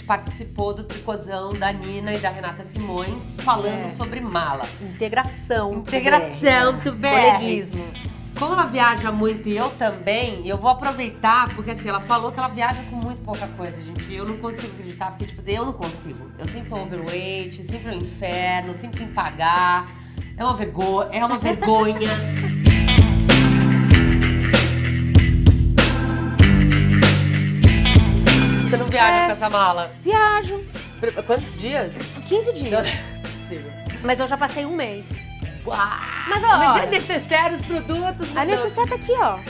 participou do tricôzão da Nina e da Renata Simões falando sobre mala. Integração, do BR. Coleguismo. Como ela viaja muito e eu também, eu vou aproveitar, porque assim, ela falou que ela viaja com muito pouca coisa, gente. Eu não consigo acreditar, porque tipo, eu não consigo. Eu sempre tô overweight, sempre é um inferno, sempre tem que pagar. É uma vergonha. Você não viaja com essa mala? Viajo. Quantos dias? 15 dias. Não é possível. Mas eu já passei um mês. Uau. Mas, ó, Mas é necessário os produtos? A necessaire tá aqui, ó.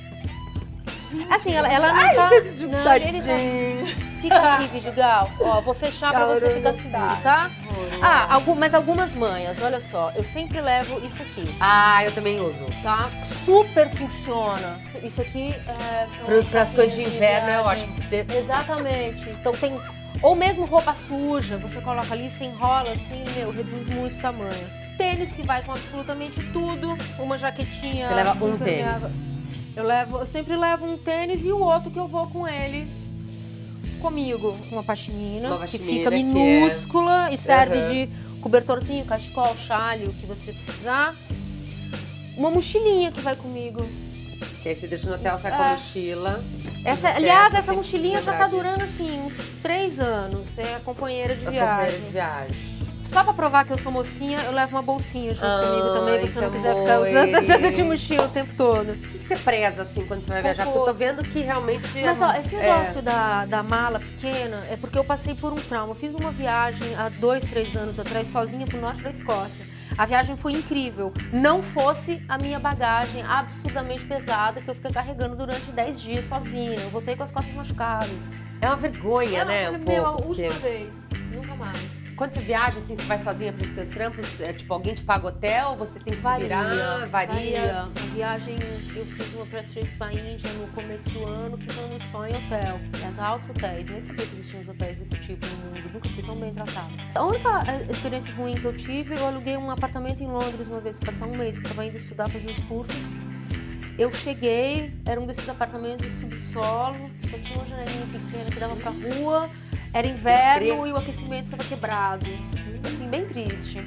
Assim, ela não Ai, tá... tadinho. Não, ele tá... Fica aqui, Vidigal. Ó, vou fechar pra você ficar seguro, tá? Mas algumas manhas, olha só. Eu sempre levo isso aqui. Ah, eu também uso. Tá? Super funciona. Isso aqui são... Para as coisas de inverno é viagem. ótimo. Você... Exatamente. Então tem... Ou mesmo roupa suja, você coloca ali, você enrola assim, reduz muito o tamanho. Tênis que vai com absolutamente tudo. Uma jaquetinha... Você leva um impermeável. tênis. Eu sempre levo um tênis e o outro que eu vou com ele comigo. Uma pashmina que fica minúscula e serve de cobertorzinho, cachecol, chale, o que você precisar. Uma mochilinha que vai comigo. Que aí você deixa no hotel, sai com a mochila. Aliás, essa mochilinha já tá durando assim uns 3 anos. É a companheira de viagem. Só pra provar que eu sou mocinha, eu levo uma bolsinha junto comigo também, se você não quiser ficar usando tanto de mochila o tempo todo. O que você preza assim quando você vai viajar? Porque eu tô vendo que realmente... Mas ó, esse negócio da mala pequena é porque eu passei por um trauma. Eu fiz uma viagem há 2, 3 anos atrás, sozinha pro norte da Escócia. A viagem foi incrível. Não fosse a minha bagagem absurdamente pesada que eu fiquei carregando durante 10 dias sozinha. Eu voltei com as costas machucadas. É uma vergonha, né? A última vez. Nunca mais. Quando você viaja, assim, você vai sozinha para os seus trampos, tipo, alguém te paga hotel, você tem que se virar? Varia. A viagem, eu fiz uma press trip pra Índia no começo do ano, ficando só em hotel. As altos hotéis, nem sabia que existiam os hotéis desse tipo no mundo, nunca fui tão bem tratada. A única experiência ruim que eu tive, eu aluguei um apartamento em Londres uma vez, passar um mês, que eu tava indo estudar, fazer os cursos. Eu cheguei, era um desses apartamentos de subsolo, só tinha uma janelinha pequena que dava pra rua. Era inverno e o aquecimento estava quebrado. Assim, bem triste.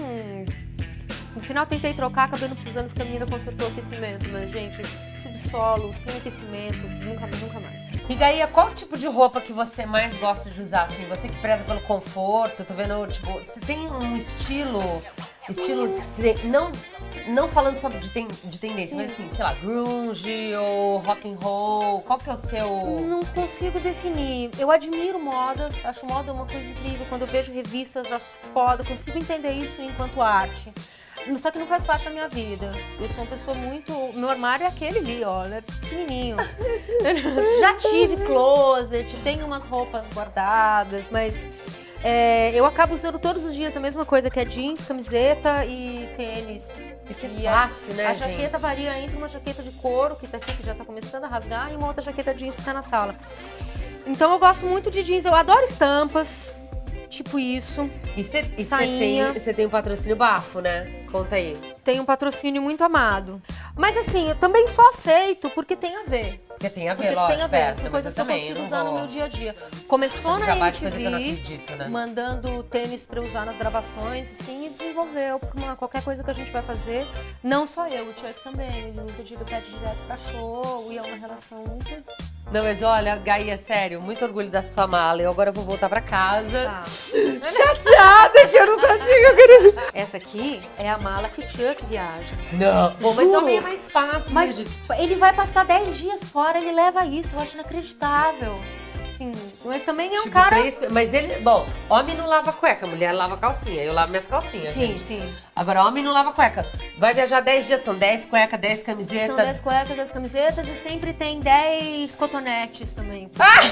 No final tentei trocar, acabei não precisando porque a menina consertou o aquecimento. Mas, gente, subsolo, sem aquecimento, nunca mais. E daí, qual tipo de roupa que você mais gosta de usar? Assim, você que preza pelo conforto, tô vendo, tipo, você tem um estilo não falando só de tendência, mas assim, sei lá, grunge ou rock and roll, qual que é o seu... Não consigo definir. Eu admiro moda, acho moda uma coisa incrível. Quando eu vejo revistas, acho foda, consigo entender isso enquanto arte. Só que não faz parte da minha vida. Eu sou uma pessoa muito... Meu armário é aquele ali, ó, é pequenininho. Já tive closet, tenho umas roupas guardadas, mas... eu acabo usando todos os dias a mesma coisa, que é jeans, camiseta e tênis. Porque é fácil, né, A jaqueta varia entre uma jaqueta de couro, que tá aqui, que já tá começando a rasgar, e uma outra jaqueta jeans que tá na sala. Então eu gosto muito de jeans, eu adoro estampas, tipo isso. E você tem um patrocínio bafo, né? Conta aí. Tem um patrocínio muito amado. Mas assim, eu também só aceito porque tem a ver. Porque tem a ver, lógico. Tem a ver, são coisas que eu consigo usar no meu dia a dia. Começou na MTV, né? Mandando tênis pra eu usar nas gravações, assim, e desenvolveu pra qualquer coisa que a gente vai fazer. Não só eu, o Chuck também, ele usa de pede direto pra show, e é uma relação muito... Não, mas olha, Gaia, sério, muito orgulho da sua mala. Eu agora vou voltar pra casa. Tá. Chateada que eu não consigo. Essa aqui é a mala que o Chuck viaja. Não. Bom, mas homem é mais fácil, mas gente. Ele vai passar 10 dias fora, ele leva isso, eu acho inacreditável. Assim, mas também é um cara... Mas ele... Bom, homem não lava cueca, mulher lava calcinha. Eu lavo minhas calcinhas, Sim, gente. sim. Agora, homem não lava cueca. Vai viajar 10 dias, são 10 cuecas, 10 camisetas. São 10 cuecas, 10 camisetas e sempre tem 10 cotonetes também.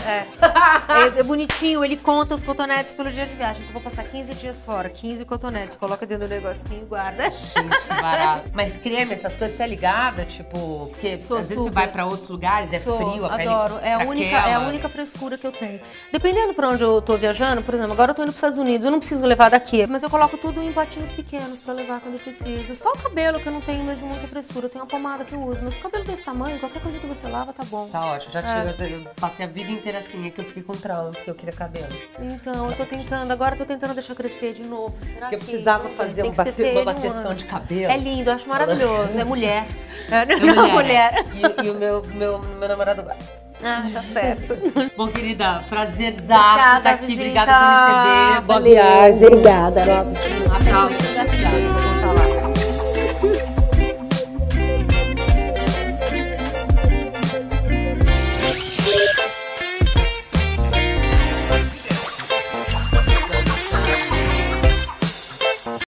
É bonitinho, ele conta os cotonetes pelo dia de viagem. Então, vou passar 15 dias fora, 15 cotonetes. Coloca dentro do negocinho e guarda. Gente, barato. Mas creme, essas coisas, você é ligada? Tipo, porque às vezes você vai pra outros lugares, frio, a pele adoro. É a única frescura que eu tenho. Dependendo pra onde eu tô viajando, por exemplo, agora eu tô indo pros Estados Unidos, eu não preciso levar daqui, mas eu coloco tudo em potinhos pequenos pra levar quando eu preciso. Só cabelo, que eu não tenho mesmo muita frescura, eu tenho uma pomada que eu uso. Mas se o cabelo desse tamanho, qualquer coisa que você lava tá bom. Tá ótimo, eu passei a vida inteira assim, é que eu fiquei com trauma, porque eu queria cabelo. Então, eu tô tentando, agora eu tô tentando deixar crescer de novo. Será que eu precisava fazer uma bateção de cabelo? É lindo, eu acho maravilhoso, é mulher. Não, mulher. E o meu namorado gosta. Ah, tá certo. Bom, querida, prazerzaço estar aqui. Visita. Obrigada por receber. Boa Valeu. viagem. Obrigada. Nossa, tchau. Obrigada.